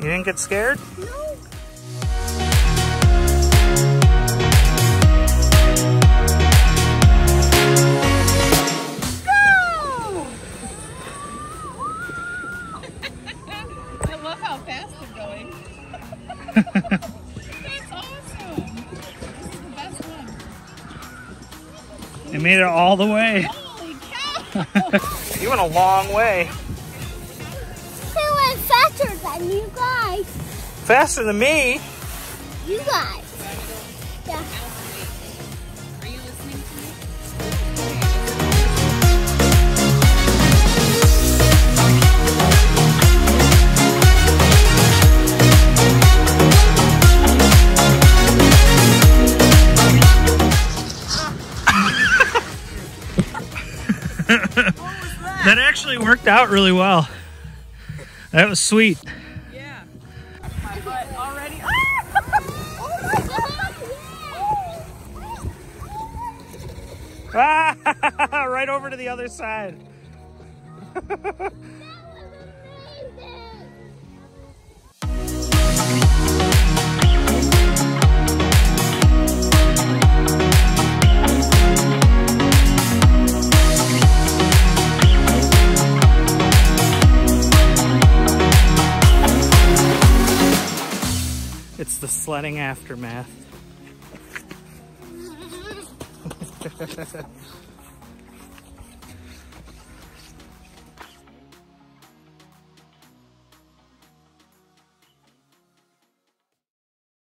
You didn't get scared? No. I love how fast they're going. That's awesome. This is the best one. You made it all the way. Holy cow! You went a long way. He went faster than you guys. Faster than me. You guys. Yeah. Are you listening to me? That actually worked out really well. That was sweet. Yeah. My butt already. Ah, right over to the other side. It's the sledding aftermath.